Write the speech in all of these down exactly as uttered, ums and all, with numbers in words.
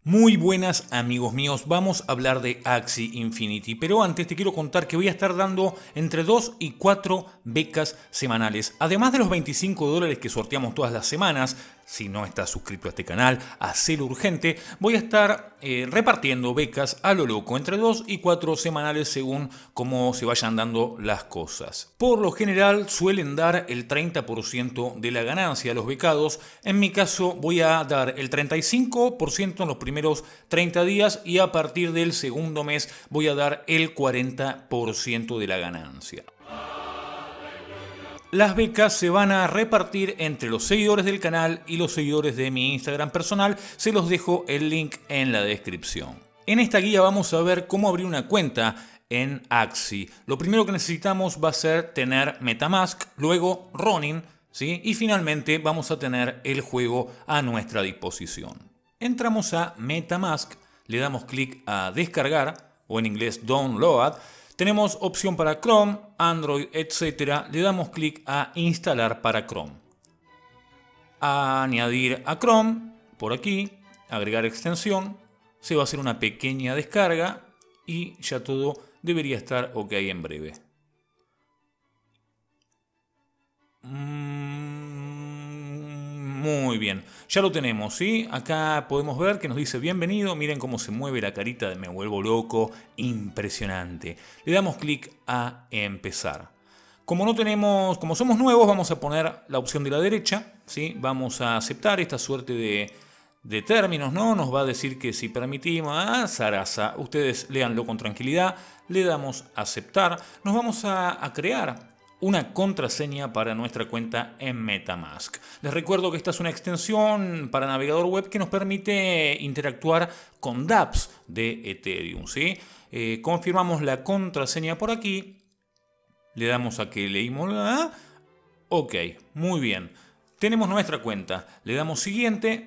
Muy buenas amigos míos, vamos a hablar de Axie Infinity, pero antes te quiero contar que voy a estar dando entre dos y cuatro becas semanales, además de los veinticinco dólares que sorteamos todas las semanas. Si no estás suscrito a este canal, hacelo urgente. Voy a estar eh, repartiendo becas a lo loco, entre dos y cuatro semanales según cómo se vayan dando las cosas. Por lo general suelen dar el treinta por ciento de la ganancia a los becados. En mi caso voy a dar el treinta y cinco por ciento en los primeros treinta días y a partir del segundo mes voy a dar el cuarenta por ciento de la ganancia. Las becas se van a repartir entre los seguidores del canal y los seguidores de mi Instagram personal. Se los dejo el link en la descripción. En esta guía vamos a ver cómo abrir una cuenta en Axie. Lo primero que necesitamos va a ser tener MetaMask, luego Ronin, ¿sí? Y finalmente vamos a tener el juego a nuestra disposición. Entramos a MetaMask, le damos clic a descargar o en inglés download. Tenemos opción para Chrome, Android, etcétera. Le damos clic a instalar para Chrome. A añadir a Chrome, por aquí, agregar extensión. Se va a hacer una pequeña descarga y ya todo debería estar ok en breve. Muy bien, ya lo tenemos, ¿sí? Acá podemos ver que nos dice bienvenido. Miren cómo se mueve la carita de me vuelvo loco, impresionante. Le damos clic a empezar. Como no tenemos, como somos nuevos, vamos a poner la opción de la derecha, ¿sí? Vamos a aceptar esta suerte de, de términos, ¿no? Nos va a decir que si permitimos, ah, zaraza, ustedes léanlo con tranquilidad. Le damos a aceptar. Nos vamos a, a crear una contraseña para nuestra cuenta en MetaMask. Les recuerdo que esta es una extensión para navegador web que nos permite interactuar con dApps de Ethereum, ¿sí? Eh, confirmamos la contraseña por aquí. Le damos a que leímos la... Ok, muy bien. Tenemos nuestra cuenta. Le damos siguiente.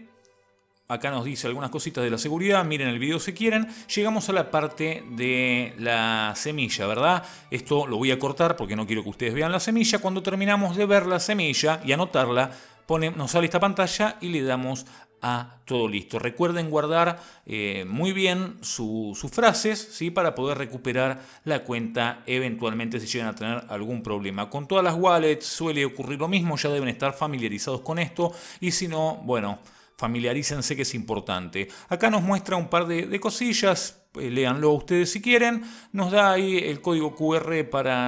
Acá nos dice algunas cositas de la seguridad, miren el video si quieren. Llegamos a la parte de la semilla, ¿verdad? Esto lo voy a cortar porque no quiero que ustedes vean la semilla. Cuando terminamos de ver la semilla y anotarla, pone, nos sale esta pantalla y le damos a todo listo. Recuerden guardar eh, muy bien su, sus frases, ¿sí? Para poder recuperar la cuenta eventualmente si llegan a tener algún problema. Con todas las wallets suele ocurrir lo mismo, ya deben estar familiarizados con esto y si no, bueno... familiarícense que es importante. Acá nos muestra un par de, de cosillas, eh, léanlo ustedes si quieren. Nos da ahí el código Q R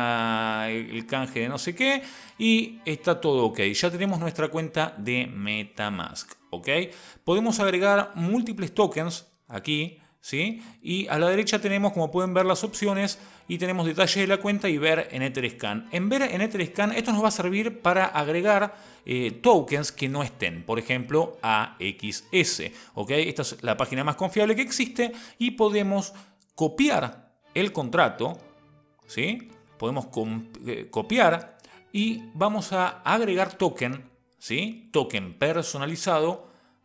para el, el canje de no sé qué y está todo ok. Ya tenemos nuestra cuenta de MetaMask, ¿ok? Podemos agregar múltiples tokens aquí, ¿sí? Y a la derecha tenemos, como pueden ver, las opciones y tenemos detalles de la cuenta y ver en Etherscan. En ver en Etherscan, esto nos va a servir para agregar eh, tokens que no estén, por ejemplo, A X S. ¿Ok? Esta es la página más confiable que existe y podemos copiar el contrato, ¿sí? Podemos eh, copiar y vamos a agregar token, ¿sí? Token personalizado.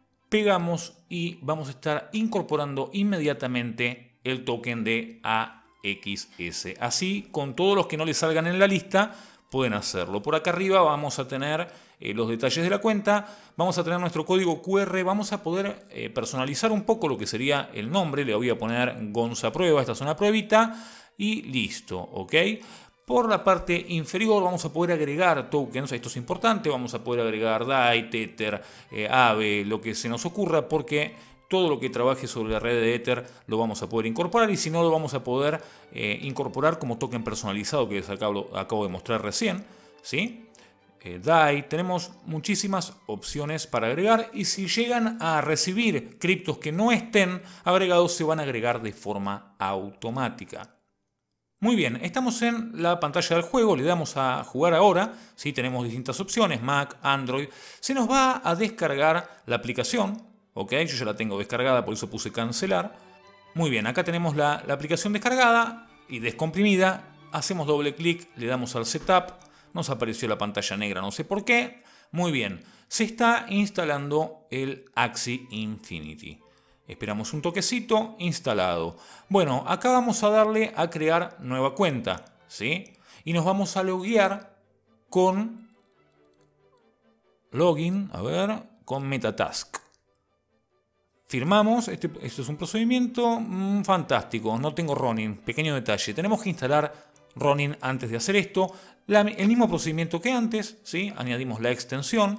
Pegamos y vamos a estar incorporando inmediatamente el token de A X S. Así, con todos los que no les salgan en la lista, pueden hacerlo. Por acá arriba vamos a tener eh, los detalles de la cuenta, vamos a tener nuestro código Q R, vamos a poder eh, personalizar un poco lo que sería el nombre. Le voy a poner Gonza Prueba, esta es una pruebita, y listo, ¿ok? Por la parte inferior vamos a poder agregar tokens, esto es importante, vamos a poder agregar D A I, Tether, eh, Aave, lo que se nos ocurra, porque todo lo que trabaje sobre la red de Ether lo vamos a poder incorporar y si no lo vamos a poder eh, incorporar como token personalizado que les acabo, acabo de mostrar recién, ¿sí? Eh, D A I, tenemos muchísimas opciones para agregar y si llegan a recibir criptos que no estén agregados se van a agregar de forma automática. Muy bien, estamos en la pantalla del juego, le damos a jugar ahora, ¿sí? Tenemos distintas opciones, Mac, Android, se nos va a descargar la aplicación, ¿ok? Yo ya la tengo descargada, por eso puse cancelar. Muy bien, acá tenemos la, la aplicación descargada y descomprimida, hacemos doble clic, le damos al setup, nos apareció la pantalla negra, no sé por qué. Muy bien, se está instalando el Axie Infinity. Esperamos un toquecito, instalado. Bueno, acá vamos a darle a crear nueva cuenta, ¿sí? Y nos vamos a loguear con login, a ver, con MetaTask. firmamos, este, este es un procedimiento mmm, fantástico, no tengo Ronin, pequeño detalle, tenemos que instalar Ronin antes de hacer esto, la, el mismo procedimiento que antes, ¿sí? Añadimos la extensión,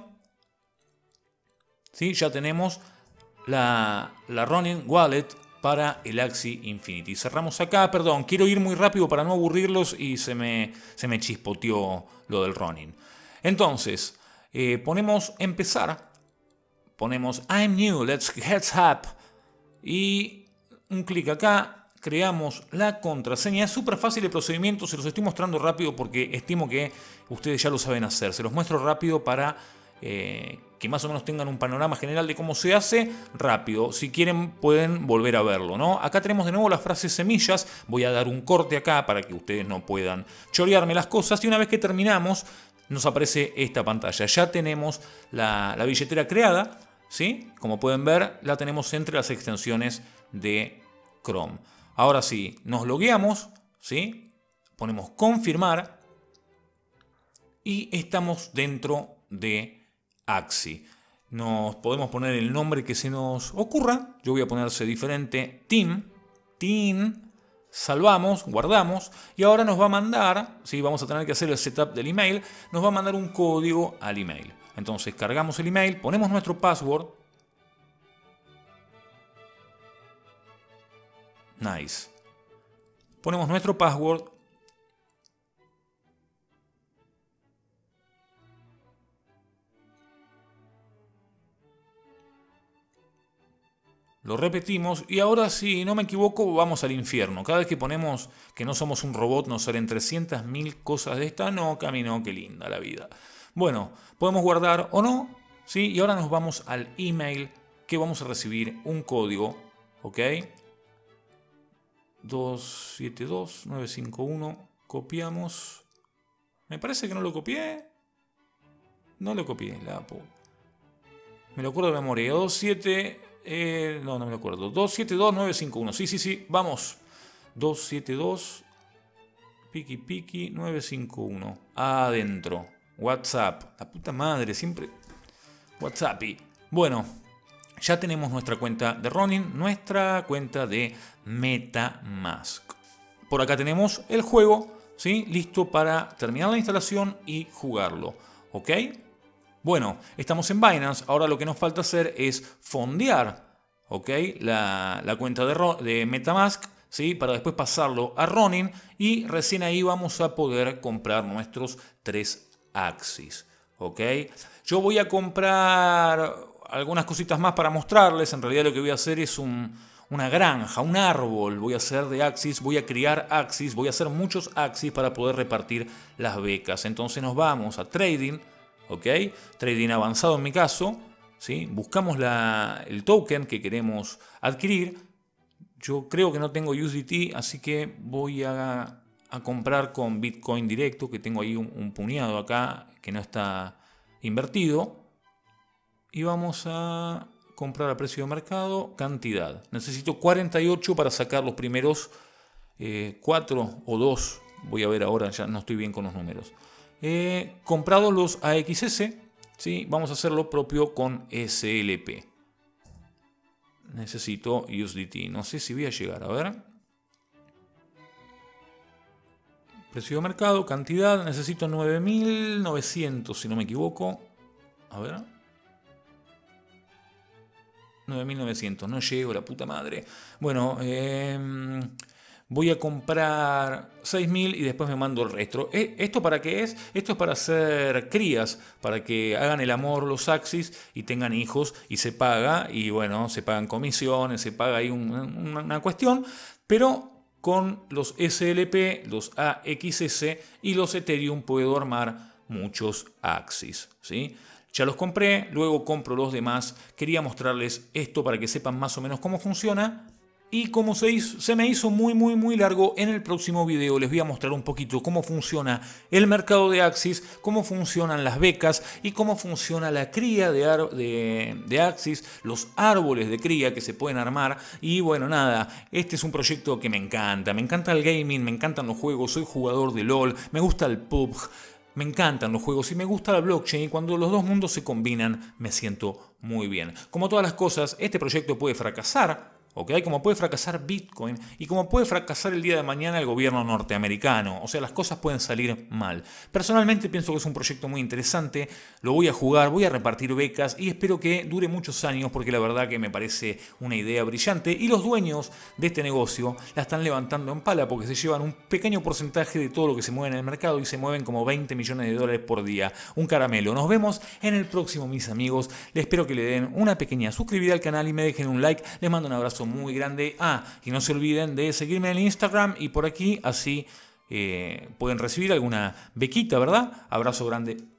¿sí? Ya tenemos la, la Ronin Wallet para el Axie Infinity. Cerramos acá, perdón, quiero ir muy rápido para no aburrirlos y se me, se me chispoteó lo del Ronin. Entonces, eh, ponemos empezar, ponemos I'm new, let's get up y un clic acá, creamos la contraseña. Es súper fácil el procedimiento, se los estoy mostrando rápido porque estimo que ustedes ya lo saben hacer. Se los muestro rápido para eh, que más o menos tengan un panorama general de cómo se hace rápido. Si quieren pueden volver a verlo, ¿no? Acá tenemos de nuevo las frases semillas. Voy a dar un corte acá para que ustedes no puedan chorearme las cosas. Y una vez que terminamos nos aparece esta pantalla. Ya tenemos la, la billetera creada, ¿sí? Como pueden ver, la tenemos entre las extensiones de Chrome. Ahora sí, nos logueamos, ¿sí? Ponemos confirmar y estamos dentro de Axie. Nos podemos poner el nombre que se nos ocurra. Yo voy a ponerse diferente, Team, Team. Salvamos, guardamos y ahora nos va a mandar, ¿sí? Vamos a tener que hacer el setup del email, nos va a mandar un código al email. Entonces cargamos el email, ponemos nuestro password. Nice. Ponemos nuestro password. Lo repetimos y ahora si no me equivoco vamos al infierno. Cada vez que ponemos que no somos un robot nos salen trescientas mil cosas de esta. No, camino, qué linda la vida. Bueno, podemos guardar o no, ¿sí? Y ahora nos vamos al email que vamos a recibir un código, ¿ok? dos siete dos nueve cinco uno, copiamos. Me parece que no lo copié. No lo copié, la po. Me lo acuerdo de memoria. dos siete... Eh, no, no me acuerdo. dos siete dos nueve cinco uno. Sí, sí, sí. Vamos. dos siete dos Piki Piki nueve cinco uno. Adentro. WhatsApp. La puta madre. Siempre. WhatsApp. Bueno. Ya tenemos nuestra cuenta de Ronin. Nuestra cuenta de MetaMask. Por acá tenemos el juego. ¿Sí? Listo para terminar la instalación y jugarlo. ¿Ok? Bueno, estamos en Binance, ahora lo que nos falta hacer es fondear, ¿ok? la, la cuenta de, de MetaMask, ¿sí? Para después pasarlo a Ronin y recién ahí vamos a poder comprar nuestros tres Axies, ¿ok? Yo voy a comprar algunas cositas más para mostrarles, en realidad lo que voy a hacer es un, una granja, un árbol, voy a hacer de Axies, voy a criar Axies, voy a hacer muchos Axies para poder repartir las becas, entonces nos vamos a Trading, ¿ok? Trading avanzado en mi caso, ¿sí? Buscamos la, el token que queremos adquirir. Yo creo que no tengo U S D T, así que voy a, a comprar con Bitcoin directo, que tengo ahí un, un puñado acá que no está invertido. Y vamos a comprar a precio de mercado, cantidad. Necesito cuarenta y ocho para sacar los primeros eh, cuatro o dos. Voy a ver ahora, ya no estoy bien con los números. Eh, comprados los A X S, ¿sí? Vamos a hacer lo propio con S L P. Necesito U S D T. No sé si voy a llegar. A ver. Precio de mercado, cantidad. Necesito nueve mil novecientos, si no me equivoco. A ver. nueve mil novecientos. No llego, la puta madre. Bueno, eh... voy a comprar seis mil y después me mando el resto. ¿Esto para qué es? Esto es para hacer crías, para que hagan el amor los Axies y tengan hijos y se paga. Y bueno, se pagan comisiones, se paga ahí un, una, una cuestión. Pero con los S L P, los A X S y los Ethereum puedo armar muchos Axies, ¿sí? Ya los compré, luego compro los demás. Quería mostrarles esto para que sepan más o menos cómo funciona. Y como se, hizo, se me hizo muy muy muy largo, en el próximo video les voy a mostrar un poquito cómo funciona el mercado de Axies, cómo funcionan las becas y cómo funciona la cría de, de, de Axies, los árboles de cría que se pueden armar. Y bueno, nada, este es un proyecto que me encanta, me encanta el gaming, me encantan los juegos, soy jugador de LOL, me gusta el P U B G. me encantan los juegos y me gusta la blockchain, y cuando los dos mundos se combinan me siento muy bien. Como todas las cosas, este proyecto puede fracasar, ¿ok? Como puede fracasar Bitcoin y como puede fracasar el día de mañana el gobierno norteamericano. O sea, las cosas pueden salir mal. Personalmente pienso que es un proyecto muy interesante, lo voy a jugar, voy a repartir becas y espero que dure muchos años, porque la verdad que me parece una idea brillante y los dueños de este negocio la están levantando en pala, porque se llevan un pequeño porcentaje de todo lo que se mueve en el mercado y se mueven como veinte millones de dólares por día. Un caramelo. Nos vemos en el próximo, mis amigos. Les espero que le den una pequeña suscribida al canal y me dejen un like. Les mando un abrazo muy grande. Ah, y no se olviden de seguirme en el Instagram y por aquí, así eh, pueden recibir alguna bequita, ¿verdad? Abrazo grande.